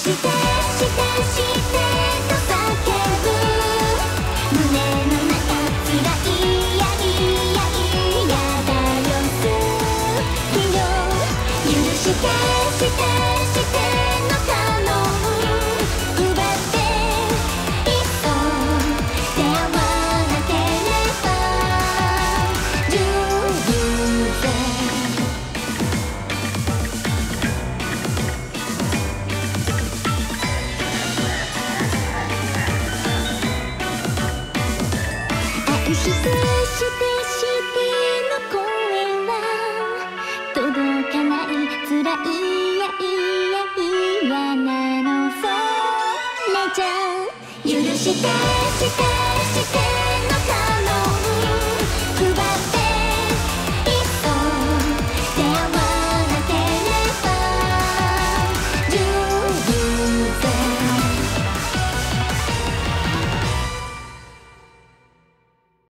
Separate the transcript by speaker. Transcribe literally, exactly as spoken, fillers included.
Speaker 1: してしてしてと叫ぶ胸の中つらいやいやいやだよ好きよ許してしてしてのカノン奪っていっそ出会わなければ十分ぜ愛してしてしての声は届かない辛いやいやいやなのそれじゃ許して